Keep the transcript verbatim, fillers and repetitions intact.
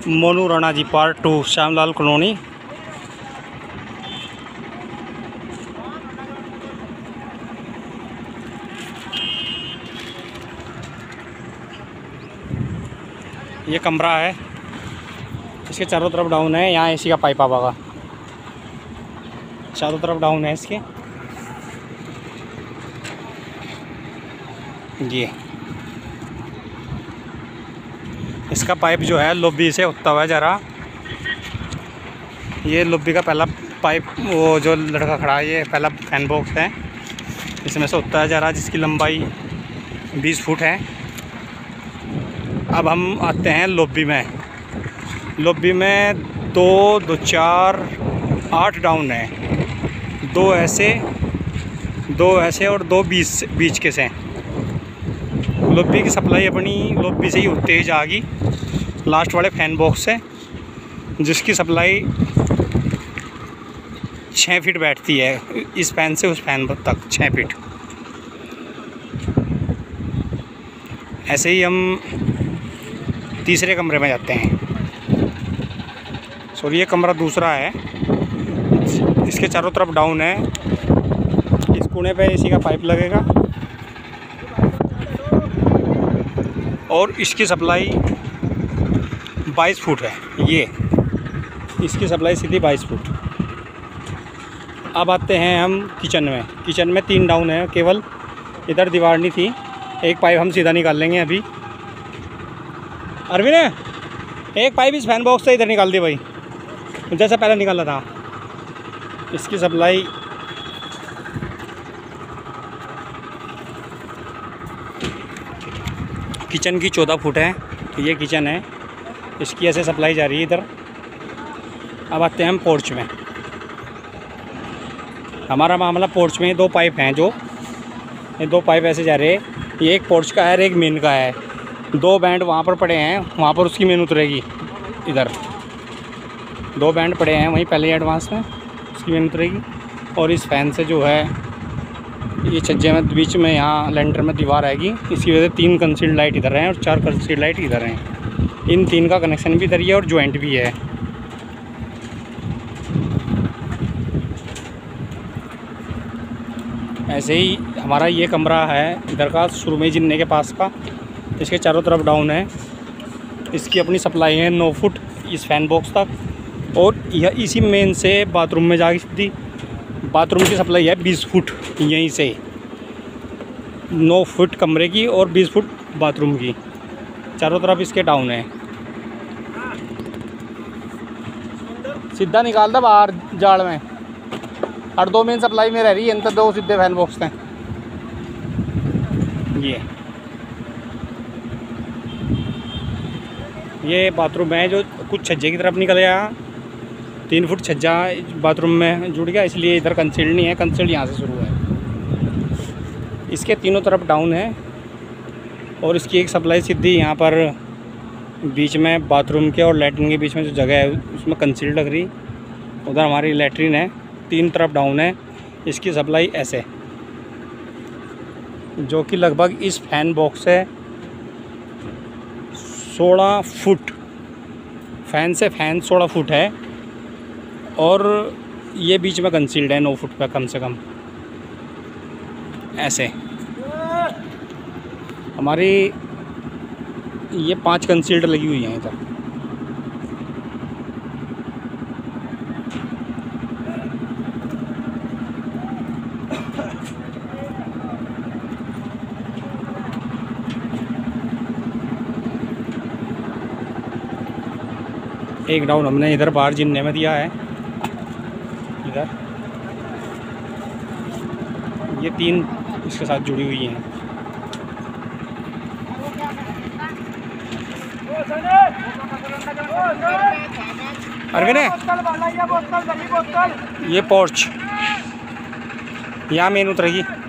Monu Rana ji part two, Shyamlal colony. ये कमरा है, इसके चारों तरफ डाउन है। यहाँ एसी का पाइप आवागा, चारों तरफ डाउन है इसके। ये इसका पाइप जो है लॉबी से उठता हुआ जा रहा। ये लॉबी का पहला पाइप, वो जो लड़का खड़ा है ये पहला फैन बॉक्स है, इसमें से उठता जा रहा, जिसकी लंबाई बीस फुट है। अब हम आते हैं लॉबी में। लॉबी में दो दो चार आठ डाउन है, दो ऐसे दो ऐसे और दो बीच बीच के से। लॉबी की सप्लाई अपनी लॉबी से ही तेज आ गई लास्ट वाले फैन बॉक्स से, जिसकी सप्लाई छः फीट बैठती है इस फैन से उस फैन तक, छः फीट। ऐसे ही हम तीसरे कमरे में जाते हैं। सॉरी, ये कमरा दूसरा है, इसके चारों तरफ डाउन है। इस कोने पे एसी का पाइप लगेगा और इसकी सप्लाई बाईस फुट है। ये इसकी सप्लाई सीधी बाईस फुट। अब आते हैं हम किचन में। किचन में तीन डाउन है केवल, इधर दीवार नहीं थी। एक पाइप हम सीधा निकाल लेंगे अभी। अरविंद, एक पाइप इस फैन बॉक्स से इधर निकाल दे भाई, जैसा पहले निकाला था। इसकी सप्लाई किचन की चौदह फुट है। ये किचन है, इसकी ऐसे सप्लाई जा रही है इधर। अब आते हैं हम पोर्च में। हमारा मामला पोर्च में दो पाइप हैं, जो ये दो पाइप ऐसे जा रहे हैं। ये एक पोर्च का है और एक मेन का है। दो बैंड वहाँ पर पड़े हैं, वहाँ पर उसकी मेन उतरेगी। इधर दो बैंड पड़े हैं वहीं पहले एडवांस में, उसकी मेन उतरेगी। और इस फैन से जो है ये छज्जे में बीच में यहाँ लेंटर में दीवार आएगी। इसकी वजह से तीन कंसील्ड लाइट इधर हैं और चार कंसील्ड लाइट इधर हैं। इन तीन का कनेक्शन भी इधर ही है और जॉइंट भी है। ऐसे ही हमारा ये कमरा है इधर का, शुरू में जिन्ने के पास का। इसके चारों तरफ डाउन है। इसकी अपनी सप्लाई है नौ फुट इस फैन बॉक्स तक। और यह इसी मेन से बाथरूम में जाके सीधी बाथरूम की सप्लाई है बीस फुट। यहीं से नौ फुट कमरे की और बीस फुट बाथरूम की, चारों तरफ इसके डाउन है। सीधा निकाल दो बाहर जाड़ में, और दो मेन सप्लाई में रह रही है, अंदर दो सीधे फैन बॉक्स हैं। ये ये बाथरूम है जो कुछ छज्जे की तरफ निकल गया। तीन फुट छज्जा बाथरूम में जुड़ गया, इसलिए इधर कंसील्ड नहीं है। कंसील्ड यहाँ से शुरू है। इसके तीनों तरफ डाउन है और इसकी एक सप्लाई सीधी यहाँ पर बीच में बाथरूम के और लैट्रिन के बीच में जो जगह है उसमें कंसील्ड लग रही। उधर हमारी लैट्रिन है, तीन तरफ डाउन है। इसकी सप्लाई ऐसे, जो कि लगभग इस फैन बॉक्स से सोलह फुट, फैन से फैन सोलह फुट है। और ये बीच में कंसील्ड है नौ फुट का कम से कम। ऐसे हमारी ये पांच कंसील्ड लगी हुई हैं इधर। एक डाउन हमने इधर बाहर जिन्ने में दिया है। इधर ये तीन इसके साथ जुड़ी हुई हैं। अरविंद, ये पोर्च यहाँ मेन उतरेगी।